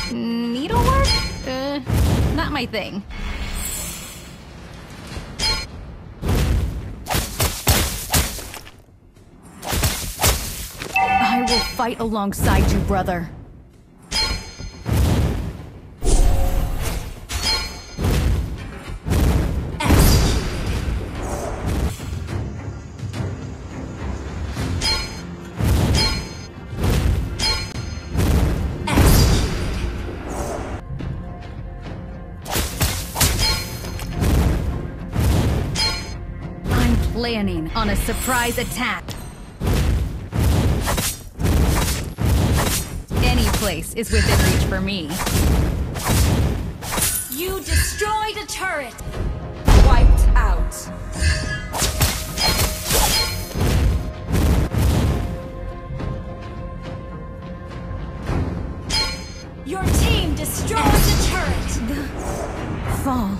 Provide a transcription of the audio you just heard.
Needlework? Not my thing. I will fight alongside you, brother. Planning on a surprise attack. Any place is within reach for me. You destroyed a turret! Wiped out. Your team destroyed the turret! Fall